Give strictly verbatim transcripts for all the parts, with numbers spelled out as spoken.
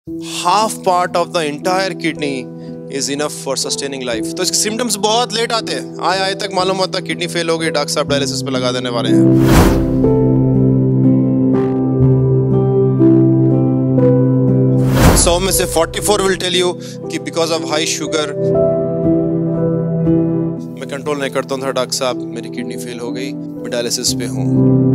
Half part of the entire kidney is enough for sustaining life. तो इसके symptoms बहुत late आते हैं, आए आए तक मालूम होता है किडनी फेल हो गई, डॉक्टर साहब डायलिसिस पे लगा देने वाले हैं। सौ में से चौवालीस विल टेल यू कि बिकॉज ऑफ हाई शुगर मैं कंट्रोल नहीं करता था, डॉक्टर साहब मेरी किडनी फेल हो गई, मैं डायलिसिस पे हूँ।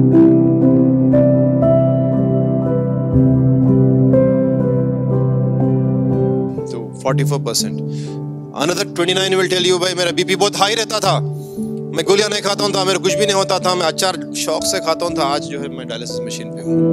चौवालीस परसेंट। अनदर उनतीस विल टेल यू भाई मेरा बीपी बहुत हाई रहता था, मैं गोलियां नहीं खाता हूँ था, मेरा कुछ भी नहीं होता था, मैं अचार शौक से खाता हूँ था, आज जो है मैं डायलिसिस मशीन पे हूँ।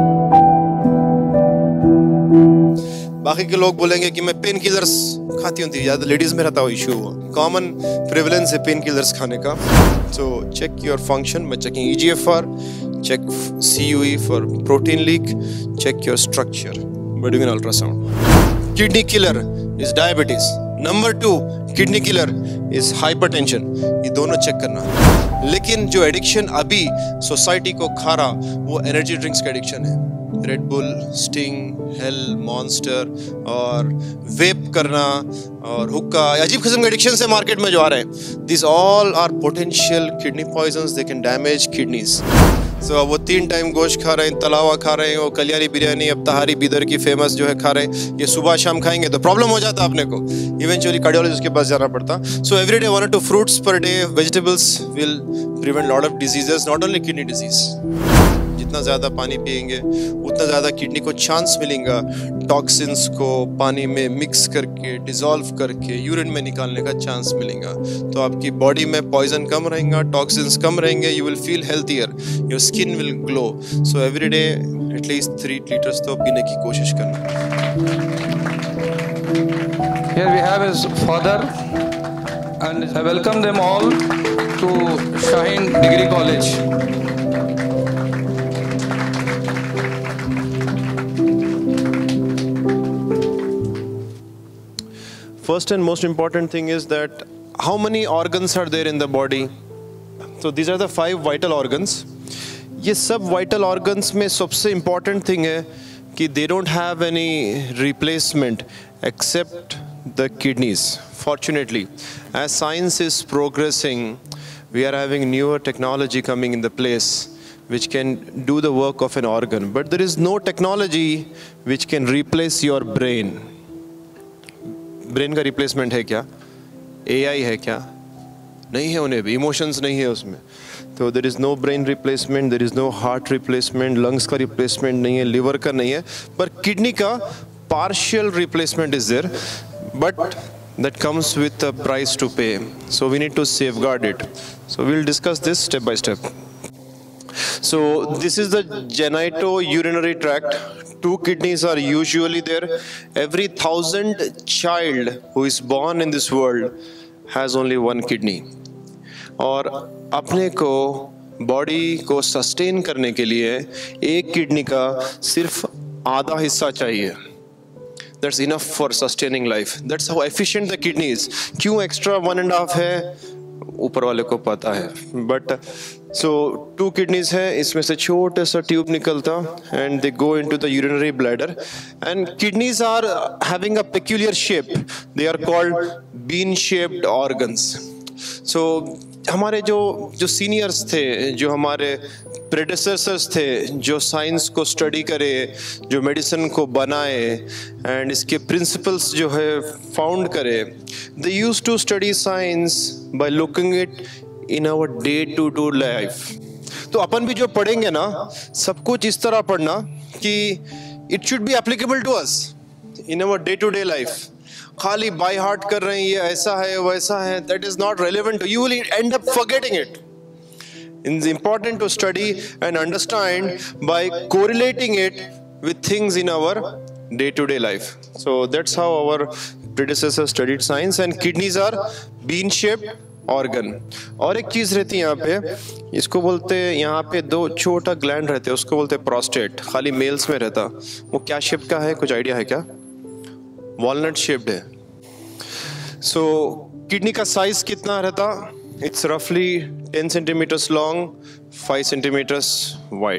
बाकी के लोग बोलेंगे कि मैं पेन किलर्स खाती हूँ थी, ज्यादा लेडीज में रहता हो इशू, कॉमन प्रिवलेंस है पेन किलर्स खाने का। So check your function by checking E G F R, check C U E for protein leak, check your structure by doing an ultrasound. Kidney killer is diabetes. Number two, kidney killer is hypertension. ये दोनों check करना। लेकिन जो addiction अभी society को खा रहा वो एनर्जी ड्रिंक्स का एडिक्शन है। Red Bull, Sting, Hell, Monster और वेप करना और हुक्का, अजीब किस्म के एडिक्शन से मार्केट में जो आ रहे हैं, this all are potential kidney poisons, they can damage kidneys. So so, वो तीन टाइम गोश्त खा रहे हैं, तलावा खा रहे हैं, वो कलियारी बिरयानी, अब तहारी बीदर की फेमस जो है खा रहे हैं, ये सुबह शाम खाएंगे तो प्रॉब्लम हो जाता अपने को, इवेंचुअली कार्डियोलॉजिस्ट के पास जाना पड़ता। सो एवरी डे वन और two fruits per day, vegetables will prevent lot of diseases, not only kidney disease. जितना ज़्यादा पानी पिएंगे उतना ज़्यादा किडनी को चांस मिलेगा टॉक्सिन्स को पानी में मिक्स करके डिसॉल्व करके यूरिन में निकालने का चांस मिलेगा। तो आपकी बॉडी में पॉइजन कम रहेगा, टॉक्सिन्स कम रहेंगे, you will feel healthier, your skin will glow. So every day at least three litres तो पीने की कोशिश करना। Here we have his father and I welcome them all to Shaheen Degree College. First and most important thing is that how many organs are there in the body? So these are the five vital organs. ये सब vital organs में सबसे important thing है कि they don't have any replacement except the kidneys. Fortunately, as science is progressing, we are having newer technology coming in the place which can do the work of an organ. But there is no technology which can replace your brain. Brain का replacement है क्या? ए आई है क्या? नहीं है, उन्हें भी emotions नहीं है उसमें। तो there is no brain replacement, there is no heart replacement, lungs का रिप्लेसमेंट नहीं है, लिवर का नहीं है, पर किडनी का partial replacement is there, but that comes with a price to pay. So we need to safeguard it. So we'll discuss this step by step. So this is the genitourinary tract. Two kidneys are usually there. Every thousand child who is born in this world has only one kidney. और अपने को body को sustain करने के लिए एक kidney का सिर्फ आधा हिस्सा चाहिए. That's enough for sustaining life. That's how efficient the kidney is. क्यों extra one and a half है ऊपर वाले को पता है. But so two kidneys है, इसमें से छोटा सा ट्यूब निकलता and they go into the urinary bladder. And kidneys are having a peculiar shape. They are called bean-shaped organs. So हमारे जो जो सीनियर्स थे, जो हमारे प्रेडेसेसर्स थे, जो साइंस को स्टडी करे, जो मेडिसिन को बनाए एंड इसके प्रिंसिपल्स जो है फाउंड करे, they used to study science by looking it in our day to day life. तो अपन भी जो पढ़ेंगे ना, सब कुछ इस तरह पढ़ना कि it should be applicable to us in our day to day life. खाली बाय हार्ट कर रहे हैं, ये ऐसा है वैसा है, that is not relevant. You will end up forgetting it. It's important to study and understand by correlating it with things in our day-to-day life. So that's how our predecessors studied science. And kidneys are bean-shaped organ. और एक चीज रहती है यहाँ पे, इसको बोलते हैं, यहाँ पे दो छोटा ग्लैंड रहते हैं, उसको बोलते हैं प्रोस्टेट. खाली मेल्स में रहता. वो क्या शेप का है, कुछ आइडिया है क्या? वॉलनट शेप्ड है. सो किडनी का साइज कितना रहता? It's roughly ten centimeters long, five centimeters wide.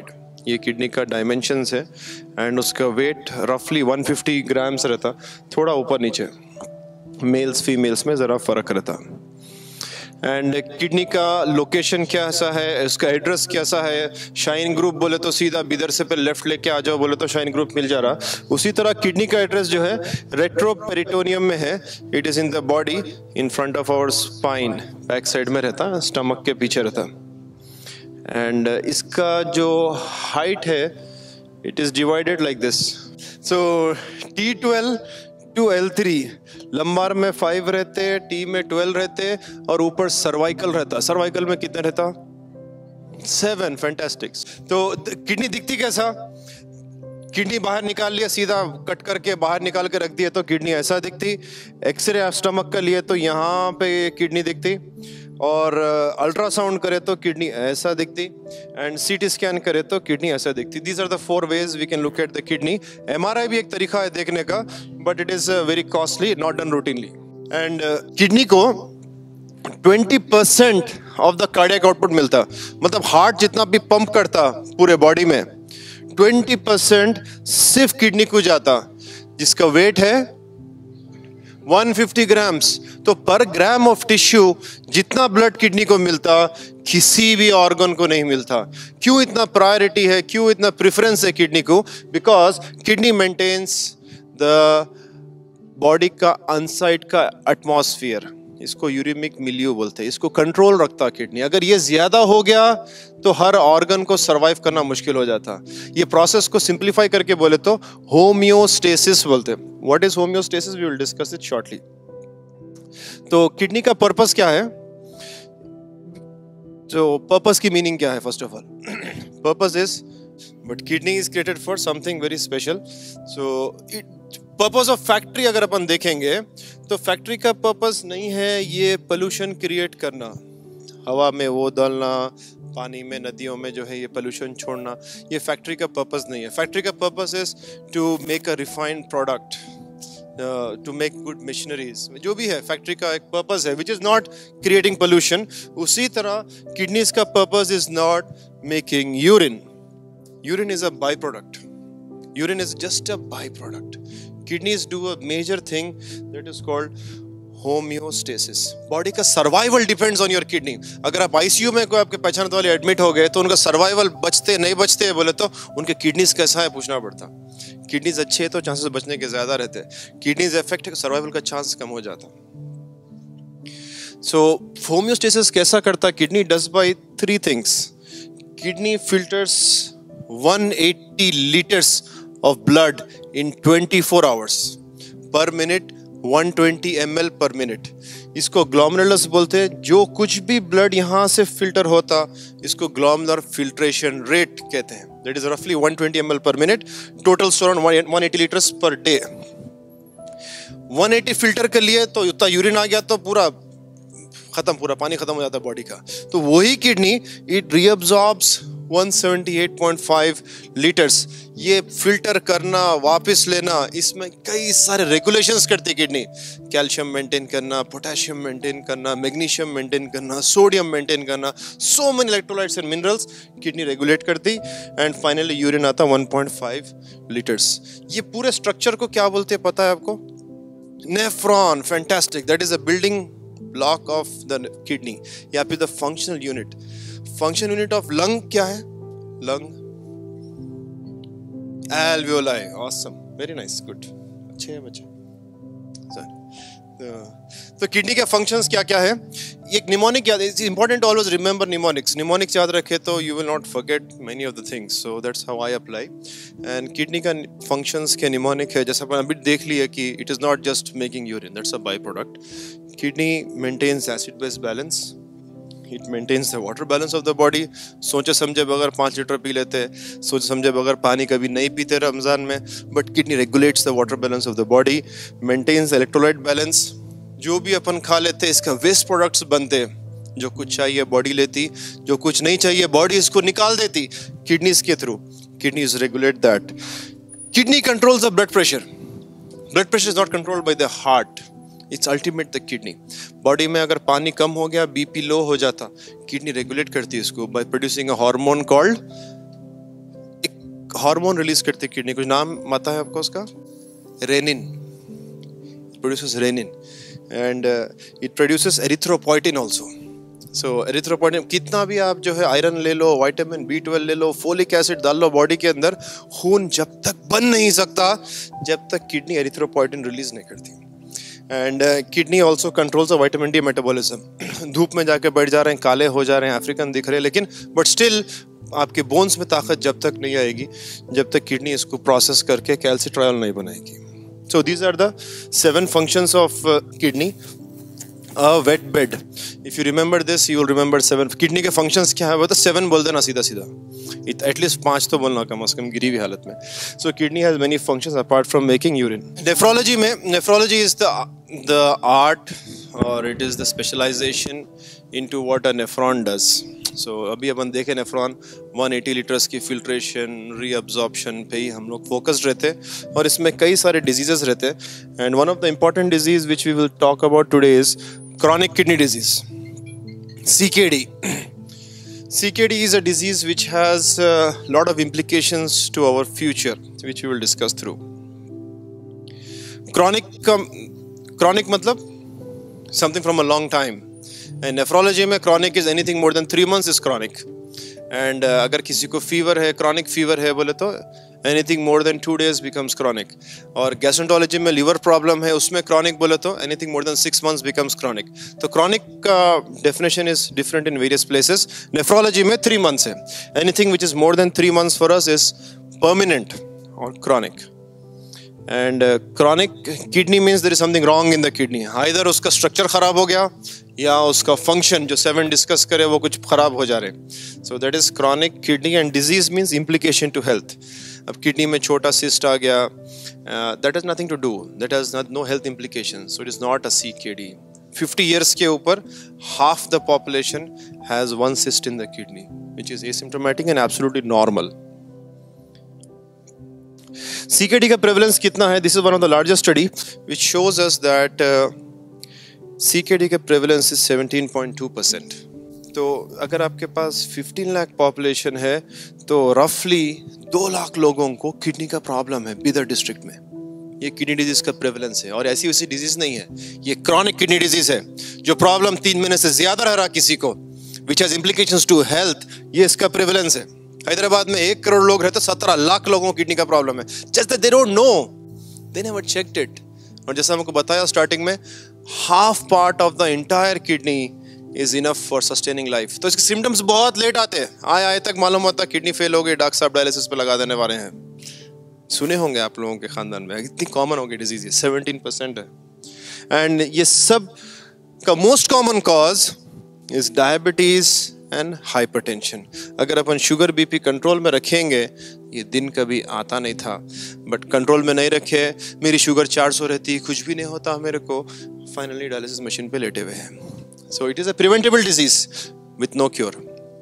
ये किडनी का डायमेंशंस है एंड उसका वेट रफली वन फिफ्टी ग्राम्स रहता, थोड़ा ऊपर नीचे, मेल्स फीमेल्स में ज़रा फ़र्क रहता। एंड किडनी का लोकेशन कैसा है, उसका एड्रेस कैसा है, शाइन ग्रुप बोले तो सीधा बिदर से पे लेफ्ट लेके आ जाओ बोले तो शाइन ग्रुप मिल जा रहा। उसी तरह किडनी का एड्रेस जो है रेट्रोपेरिटोनियम में है, it is in the body in front of our spine, back side में रहता, स्टमक के पीछे रहता। एंड इसका जो हाइट है it is divided like this. So T twelve to L three, lumbar में फाइव रहते, टी में ट्वेल्व रहते और ऊपर सर्वाइकल रहता। सर्वाइकल में कितने रहता? सेवन। फैंटास्टिक। तो किडनी दिखती कैसा? किडनी बाहर निकाल लिया, सीधा कट करके बाहर निकाल के रख दिया तो किडनी ऐसा दिखती। एक्सरे आप स्टमक का लिए तो यहाँ पे किडनी दिखती, और अल्ट्रासाउंड करे तो किडनी ऐसा दिखती, एंड सीटी स्कैन करे तो किडनी ऐसा दिखती। These are the four ways we can look at the kidney. MRI भी एक तरीका है देखने का, but it is very costly, not done routinely. And kidney को twenty percent of the cardiac output मिलता, मतलब हार्ट जितना भी पंप करता पूरे बॉडी में ट्वेंटी परसेंट सिर्फ किडनी को जाता, जिसका वेट है वन फिफ्टी ग्राम्स। तो पर ग्राम ऑफ टिश्यू जितना ब्लड किडनी को मिलता किसी भी ऑर्गन को नहीं मिलता। क्यों इतना प्रायोरिटी है, क्यों इतना प्रेफरेंस है किडनी को? Because kidney maintains the body का अनसाइड का एटमॉस्फेयर, इसको यूरिमिक मिलियो बोलते हैं, इसको कंट्रोल रखता किडनी। अगर ये ज्यादा हो गया तो हर ऑर्गन को सरवाइव करना मुश्किल हो जाता। ये प्रोसेस को सिंप्लीफाई करके बोले तो होम्योस्टेसिस बोलते हैं। What is homeostasis? We will discuss it shortly. तो किडनी का पर्पस क्या है? तो पर्पस की मीनिंग क्या है? First of all purpose is, but kidney is created for something very special. So it purpose of factory अगर अपन देखेंगे तो फैक्ट्री का पर्पस नहीं है ये पोल्यूशन क्रिएट करना, हवा में वो डालना, पानी में, नदियों में जो है ये पोल्यूशन छोड़ना, ये फैक्ट्री का पर्पस नहीं है। फैक्ट्री का purpose is to make a refined product, to make good machineries, जो भी है फैक्ट्री का एक पर्पस है, which is not creating pollution. उसी तरह किडनीज का purpose is not making urine. Urine is a by product, urine is just a by product. Kidneys do a major thing that is called homeostasis. Body का survival depends on your kidney. अगर आप ICU में कोई आपके पहचानने वाले admit हो गए तो उनका सर्वाइवल बचते नहीं बचते बोले तो उनके किडनीज कैसा है पूछना पड़ता। किडनीज अच्छे है तो चांसेस बचने के ज्यादा रहते, किडनीज इफेक्ट है सर्वाइवल का चांस कम हो जाता। सो होम्योस्टेसिस कैसा करता? Kidney does by three things. Kidney filters one eighty litres of blood in twenty-four hours per minute, one twenty milliliters per minute। इसको ग्लोमेरुलस बोलते हैं। जो कुछ भी ब्लड यहाँ से फिल्टर होता इसको ग्लोमेरुलर फिल्ट्रेशन रेट कहते हैं। That is roughly one twenty milliliters per minute, total stored on one eighty liters per day। one eighty filter कर लिए तो उतना यूरिन आ गया तो पूरा खत्म, पूरा पानी खत्म हो जाता बॉडी का। तो वही kidney it reabsorbs one seventy-eight point five litres. ये फिल्टर करना, वापस लेना, इसमें कई सारे रेगुलेशंस करती है किडनी। कैल्शियम मेंटेन करना, पोटेशियम मेंटेन करना, मैग्नीशियम मेंटेन करना, सोडियम मेंटेन करना, so many electrolytes and minerals kidney regulate करती। एंड फाइनली यूरिन आता one point five लीटर्स। ये पूरे स्ट्रक्चर को क्या बोलते हैं पता है आपको? Nephron. Fantastic. That is a building block of the kidney, या फिर the functional unit. Function unit of lung क्या है? Lung alveoli. Awesome, very nice, good, अच्छे हैं बच्चे। तो किडनी के फंक्शंस क्या क्या है? एक निमोनिक याद, it's important always remember mnemonics. Mnemonics याद रखे तो you will not forget many of the things. So that's how I apply. And kidney का फंक्शंस के निमोनिक है, जैसा अपन अभी देख लिया कि it is not just making urine, that's a by product. Kidney maintains acid base balance, it maintains the water balance of the body. सोचे समझे बगैर पाँच लीटर पी लेते, सोचे समझे बगैर पानी कभी नहीं पीते रमज़ान में, but kidney regulates the water balance of the body, maintains electrolyte balance. जो भी अपन खा लेते इसका वेस्ट प्रोडक्ट्स बनते, जो कुछ चाहिए बॉडी लेती, जो कुछ नहीं चाहिए बॉडी इसको निकाल देती किडनीज के थ्रू। Kidneys regulate that. Kidney controls the blood pressure. Blood pressure is not controlled by the heart, it's ultimate the kidney. Body में अगर पानी कम हो गया, बीपी लो हो जाता, किडनी रेगुलेट करती है इसको by producing a hormone called hormone release करती है किडनी, कुछ नाम पता है आपको उसका? Renin, produces renin and it produces erythropoietin also. So erythropoietin, कितना भी आप जो है आयरन ले लो, विटामिन बी ट्वेल्व ले लो, फोलिक एसिड डाल लो बॉडी के अंदर, खून जब तक बन नहीं सकता जब तक किडनी एरिथ्रोपोइटिन रिलीज नहीं करती। And kidney also controls a vitamin D metabolism. धूप में जाके बैठ जा रहे हैं, काले हो जा रहे हैं, अफ्रीकन दिख रहे हैं, लेकिन बट स्टिल आपके बोन्स में ताकत जब तक नहीं आएगी जब तक किडनी इसको प्रोसेस करके कैल्सिट्रायोल नहीं बनाएगी। So these are the seven functions of kidney. A wet bed, if you remember this you will remember seven. Kidney के फंक्शंस क्या है वो तो सेवन बोल देना सीधा सीधा, एटलीस्ट पांच तो बोलना कम से कम गिरी हुई हालत में। So kidney has many functions apart from making urine. Nephrology में, nephrology is the the art और it is the specialization into what a nephron does. So अभी अपन देखें नेफ्रॉन एक सौ अस्सी लीटर्स की फिल्ट्रेशन, रीअब्जॉर्प्शन पे ही हम लोग फोकस्ड रहते हैं, और इसमें कई सारे डिजीजेस रहते हैं। And one of the important disease which we will talk about today is chronic kidney disease, C K D. C K D is a disease which has a lot of implications to our future, which we will discuss through. Chronic, um, chronic मतलब something from a long time. And nephrology में chronic is anything more than three months is chronic. And uh, अगर किसी को fever है, chronic fever है बोले तो anything more than two days becomes chronic. और gastroenterology में liver problem है, उसमें chronic बोले तो anything more than six months becomes chronic. तो chronic का definition is different in various places. Nephrology में three months है. Anything which is more than three months for us is permanent or chronic. And uh, chronic kidney means there is something wrong in the kidney. Either उसका structure खराब हो गया या उसका function जो seven discuss करे वो कुछ खराब हो जा रहे. So that is chronic kidney, and disease means implication to health. अब किडनी में छोटा cyst आ गया, uh, that has nothing to do. That has not, no health implications. So it is not a C K D. fifty years के ऊपर half the population has one cyst in the kidney, which is asymptomatic and absolutely normal. C K D का prevalence कितना है? This is one of the largest study which shows us that uh, C K D का prevalence is seventeen point two percent. तो अगर आपके पास fifteen lakh population है तो रफली दो लाख लोगों को किडनी का प्रॉब्लम है बिदर डिस्ट्रिक्ट में। ये किडनी डिजीज का प्रेवलेंस है, और ऐसी वैसी डिजीज नहीं है, ये क्रॉनिक किडनी डिजीज है जो प्रॉब्लम तीन महीने से ज्यादा रह रहा किसी को, which has implications to health, ये इसका प्रेवलेंस है। हैदराबाद में एक करोड़ लोग रहते, सत्रह लाख लोगों को किडनी का प्रॉब्लम है, just that they don't know, they never checked it. और जैसा हमको बताया स्टार्टिंग में, half part of the entire kidney is enough for sustaining life. तो इसके सिम्टम्स बहुत लेट आते हैं, आए आए तक मालूम होता किडनी फेल हो गई, डॉक्टर साहब डायलिसिस पे लगा देने वाले हैं। सुने होंगे आप लोगों के खानदान में, इतनी कॉमन हो गई डिजीज, सेवनटीन परसेंट है। एंड ये सब का most common cause is diabetes and hypertension. अगर अपन शुगर बीपी कंट्रोल में रखेंगे, ये दिन कभी आता नहीं था, बट कंट्रोल में नहीं रखे, मेरी शुगर चार सौ रहती, कुछ भी नहीं होता मेरे को, फाइनली डायलिसिस मशीन पे लेटे हुए हैं। So it is a preventable disease with no cure.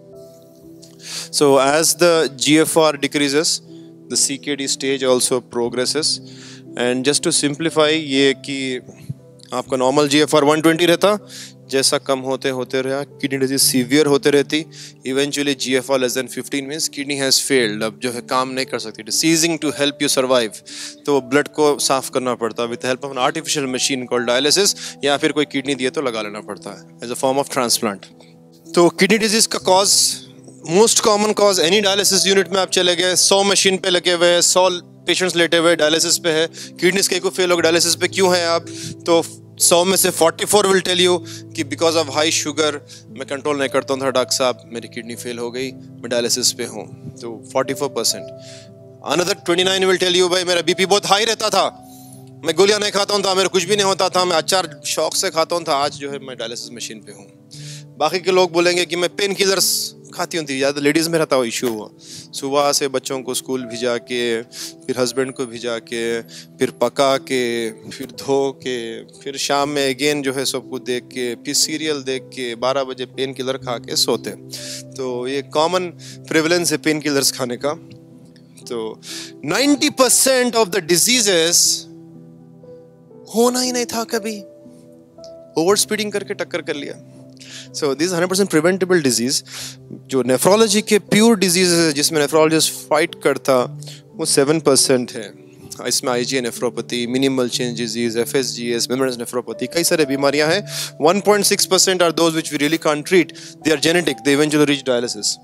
So as the G F R decreases, the C K D stage also progresses. And just to simplify, ये कि आपका normal G F R one twenty रहता, जैसा कम होते होते रहा, kidney disease severe होते रहती, eventually G F R less than fifteen means kidney has failed, अब जो है काम नहीं कर सकती, ceasing to help you survive, तो ब्लड को साफ करना पड़ता है with help of an artificial machine called dialysis, या फिर कोई किडनी दिए तो लगा लेना पड़ता है as a form of transplant. तो किडनी डिजीज का cause, most common cause, any dialysis unit में आप चले गए, सौ मशीन पे लगे हुए, सौ पेशेंट्स लेटे हुए डायलिसिस पे है, किडनीज कहीं को फेल हो गए, डायलिसिस पे क्यों है आप, तो सौ में से चौवालीस विल टेल यू कि बिकॉज ऑफ हाई शुगर मैं कंट्रोल नहीं करता था डॉक्टर साहब, मेरी किडनी फेल हो गई, मैं डायलिसिस पे हूँ, तो चौवालीस परसेंट। अनदर उनतीस विल टेल यू भाई मेरा बीपी बहुत हाई रहता था, मैं गोलियां नहीं खाता था, मेरे कुछ भी नहीं होता था, मैं अचार शौक से खाता था, आज जो है मैं डायलिसिस मशीन पे हूँ। बाकी के लोग बोलेंगे कि मैं पेन किलर्स खाती होती, ज़्यादा लेडीज़ में रहता हुआ इशू हुआ, सुबह से बच्चों को स्कूल भिजा के, फिर हस्बैंड को भिजा के, फिर पका के, फिर धो के, फिर शाम में अगेन जो है सबको देख के, फिर सीरियल देख के, बारह बजे पेन किलर खा के सोते। तो ये कॉमन प्रेवलेंस है पेन किलर्स खाने का। तो नब्बे परसेंट ऑफ द डिजीजेस होना ही नहीं था कभी, ओवर स्पीडिंग करके टक्कर कर लिया। So this hundred percent preventable disease. जो नेफ्रोलॉजी के प्योर डिजीज है जिसमें नेफ्रोलॉजिस्ट फाइट करता वो सेवन परसेंट है। इसमें IgA nephropathy, minimal change disease, FSGS, membranous nephropathy, कई सारे बीमारियां हैं। One point six percent are those which we really can't treat, they are genetic, they eventually reach dialysis.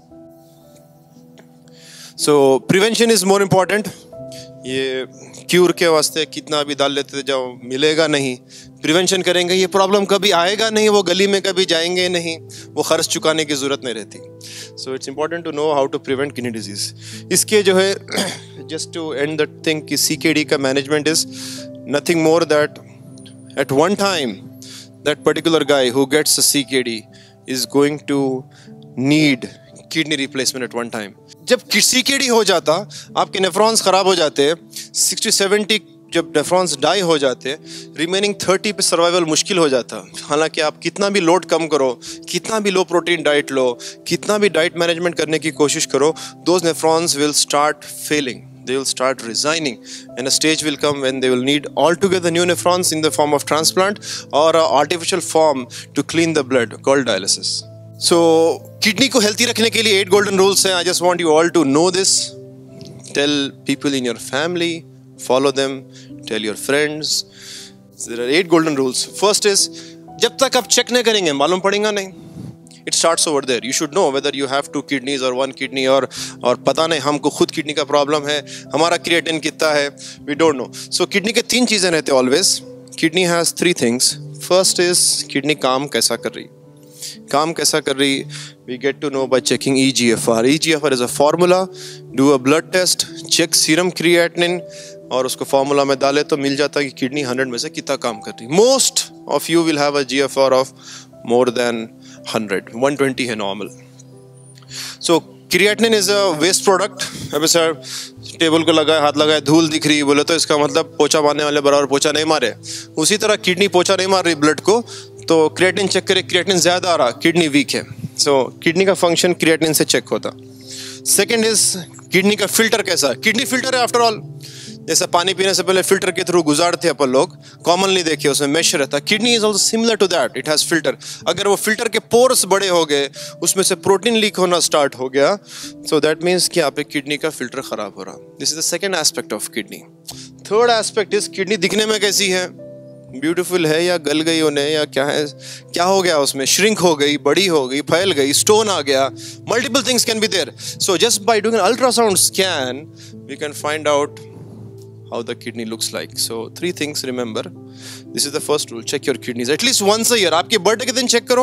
So prevention is more important. ये cure के वास्ते कितना भी डाल लेते थे जब मिलेगा नहीं, प्रिवेंशन करेंगे ये प्रॉब्लम कभी आएगा नहीं, वो गली में कभी जाएंगे नहीं, वो खर्च चुकाने की ज़रूरत नहीं रहती। So it's important to know how to prevent kidney disease. इसके जो है just to and that thing कि सीकेडी का management is nothing more that at one time that particular guy who gets a CKD is going to need kidney replacement at one time. जब CKD हो जाता आपके nephrons खराब हो जाते, sixty seventy जब नेफ्रॉन्स डाई हो जाते, रिमेनिंग थर्टी पे सर्वाइवल मुश्किल हो जाता। हालांकि आप कितना भी लोड कम करो, कितना भी लो प्रोटीन डाइट लो, कितना भी डाइट मैनेजमेंट करने की कोशिश करो, those nephrons will start failing, they will start resigning, and a stage will come when they will need altogether new nephrons in the form of transplant or a artificial form to clean the blood called dialysis. So kidney को healthy रखने के लिए eight golden rules हैं. I just want you all to know this. Tell people in your family, follow them, tell your friends. So there are eight golden rules. First is जब तक आप check नहीं करेंगे मालूम पड़ेगा नहीं. It starts over there. You should know whether you have two kidneys or one kidney or और पता नहीं हमको खुद किडनी का प्रॉब्लम है, हमारा क्रिएटिन कितना है, we don't know. So kidney के तीन चीजें रहते हैं always. Kidney has three things. First is kidney काम कैसा कर रही, काम कैसा कर रही we get to know by checking E G F R. E G F R is a formula. Do a blood test, check serum creatinine और उसको फॉर्मूला में डाले तो मिल जाता है कि किडनी हंड्रेड में से कितना काम कर रही। Most of you will have a G F R of more than hundred. one twenty है normal. So creatinine is a waste product. अबे सर टेबल को लगाए, हाथ लगाए, धूल दिख रही बोले तो इसका मतलब पोछा मारने वाले बराबर पोछा नहीं मारे। उसी तरह किडनी पोछा नहीं मार रही ब्लड को, तो क्रिएटिनिन चेक करे, क्रिएटिनिन ज्यादा आ रहा, किडनी वीक है। सो so, किडनी का फंक्शन क्रिएटिनिन से चेक होता। सेकेंड इज किडनी का फिल्टर कैसा, किडनी फिल्टर है आफ्टर ऑल। जैसा पानी पीने से पहले फिल्टर के थ्रू गुजारते अपन लोग, कॉमनली देखिए उसमें मेश रहता। Kidney is also similar to that, it has filter. अगर वो फिल्टर के पोर्स बड़े हो गए, उसमें से प्रोटीन लीक होना स्टार्ट हो गया, सो दैट मीन्स कि आपके किडनी का फिल्टर खराब हो रहा। This is the second aspect of kidney. Third aspect is kidney दिखने में कैसी है, ब्यूटीफुल है या गल गई उन्हें या क्या है, क्या हो गया उसमें, श्रिंक हो गई, बड़ी हो गई, फैल गई, स्टोन आ गया, multiple things can be there. So just by doing an ultrasound scan we can find out how the kidney looks like. So three things remember. This is the first rule. Check your kidneys at least once a year. आपके birthday के दिन check करो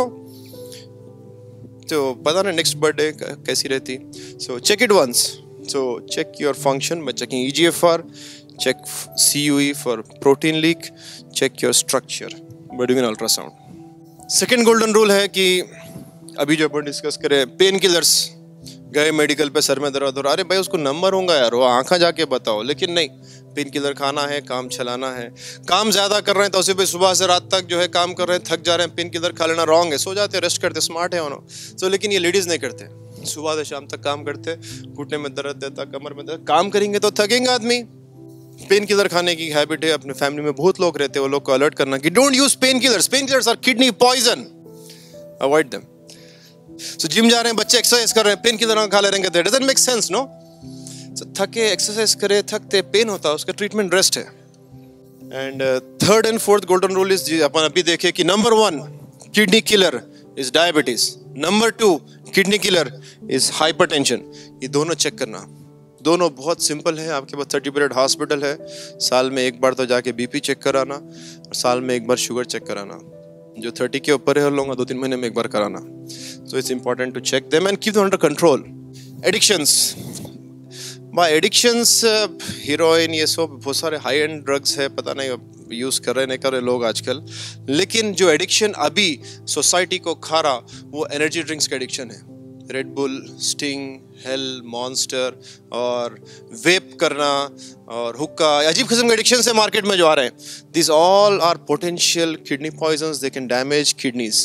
तो पता नहीं next birthday कैसी रहती. So check it once. So check your function by checking E G F R, check C U E for protein leak, check your structure by doing an ultrasound. Second golden rule है कि अभी जो अपन discuss करें, pain killers, गए medical पे सर में दर्द हो रहा, अरे भाई उसको नंबर होगा यार, वो आंखा जाके बताओ, लेकिन नहीं, पेन किलर खाना है, काम चलाना है। काम ज्यादा कर रहे हैं तो उसे भी सुबह से रात तक जो है काम कर रहे हैं, थक जा रहे हैं, पेन किलर खा लेना रॉन्ग है, सो जाते रेस्ट करते, स्मार्ट है उन्होंने। सो लेकिन ये लेडीज नहीं करते, सुबह से शाम तक काम करते, घुटने में दर्द देता, कमर में दर्द, काम करेंगे तो थकेंगे आदमी। पेन किलर खाने की हैबिट है, अपने फैमिली में बहुत लोग रहते हैं, वो लोग को अलर्ट करना कि don't use pain killers, pain killers are kidney poison, avoid them. So gym जा रहे हैं बच्चे, एक्सरसाइज कर रहे हैं, पेन किलर खा ले रहे हैं, that doesn't make sense, no. So थके एक्सरसाइज करे, थकते पेन होता है, उसका ट्रीटमेंट रेस्ट है। And third and fourth golden rule is अपन अभी देखे कि number one kidney killer is diabetes, number two kidney killer is hypertension. ये दोनों चेक करना, दोनों बहुत सिंपल है। आपके पास थर्टी बेड हॉस्पिटल है, साल में एक बार तो जाके बीपी चेक कराना और साल में एक बार शुगर चेक कराना। जो थर्टी के ऊपर है लोग दो तीन महीने में एक बार कराना। So it's important to check them and keep them under control. Addictions, by addictions heroin ये सब बहुत सारे हाई एंड ड्रग्स है, पता नहीं यूज कर रहे नहीं कर रहे लोग आजकल, लेकिन जो एडिक्शन अभी सोसाइटी को खा रहा वो एनर्जी ड्रिंक्स का एडिक्शन है। Red Bull, Sting, Hell, Monster और वेप करना और हुक्का, अजीब किस्म के एडिक्शन है मार्केट में जो आ रहे हैं। This all are potential kidney poisons, they can damage kidneys.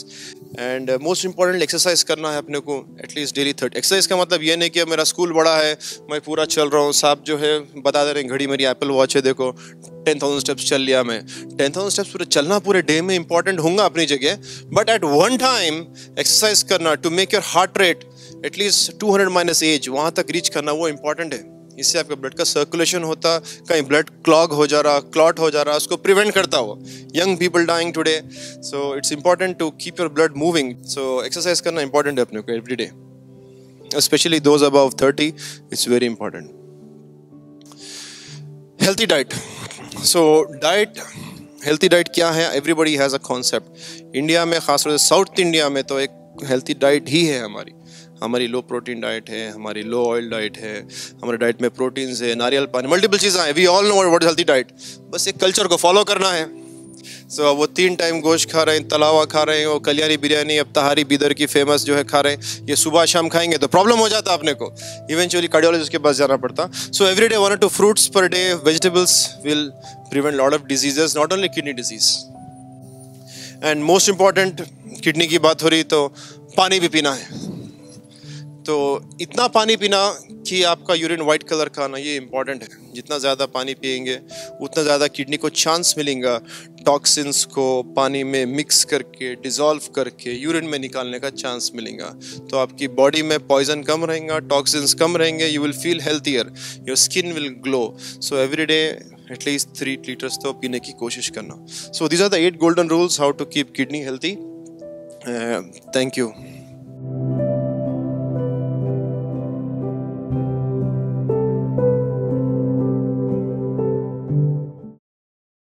And most important exercise करना है अपने को एटलीस्ट डेली थर्टी। एक्सरसाइज का मतलब ये नहीं कि मेरा स्कूल बड़ा है मैं पूरा चल रहा हूँ, साहब जो है बता दे रहे हैं, घड़ी मेरी एप्पल वॉच है देखो टेन थाउजेंड स्टेप्स चल लिया मैं। टेन थाउजेंड स्टेप्स पूरे चलना पूरे डे में इंपॉर्टेंट होगा अपनी जगह, but at one time exercise करना to make your heart rate at least two hundred minus age वहाँ तक रीच करना वो इंपॉर्टेंट है। इससे आपका ब्लड का सर्कुलेशन होता, कहीं ब्लड क्लॉग हो जा रहा, क्लॉट हो जा रहा, उसको प्रिवेंट करता हो। Young people dying today, so it's important to keep your blood moving. So exercise करना इंपॉर्टेंट है अपने को every day, especially those above thirty, it's very important. Healthy diet, so diet healthy diet क्या है? Everybody has a concept. India में खासतौर से south India में तो एक हेल्थी डाइट ही है हमारी। हमारी लो प्रोटीन डाइट है, हमारी लो ऑयल डाइट है, हमारे डाइट में प्रोटीन्स है, नारियल पानी, मल्टीपल चीज़ें हैं। We all know what is healthy diet. बस एक कल्चर को फॉलो करना है। सो so, वो तीन टाइम गोश्त खा रहे हैं, तलावा खा रहे हैं, वो कलियारी बिरयानी अब तहारी बिदर की फेमस जो है खा रहे हैं, ये सुबह शाम खाएंगे तो प्रॉब्लम हो जाता अपने को, इवेंचुअली कार्डियोलॉजिस्ट के पास जाना पड़ता। सो एवरी डे वन और two fruits per day, vegetables will prevent lot of diseases, not only kidney disease. And most important, kidney की बात हो रही तो पानी भी पीना है। तो इतना पानी पीना कि आपका यूरिन वाइट कलर का आना, ये इंपॉर्टेंट है। जितना ज़्यादा पानी पिएंगे उतना ज़्यादा किडनी को चांस मिलेगा टॉक्सिन्स को पानी में मिक्स करके डिज़ोल्व करके यूरिन में निकालने का चांस मिलेगा। तो आपकी बॉडी में पॉइजन कम रहेगा, टॉक्सिन्स कम रहेंगे, you will feel healthier, your skin will glow. So every day at least three litres तो पीने की कोशिश करना। So these are the eight golden rules how to keep kidney healthy. Thank you.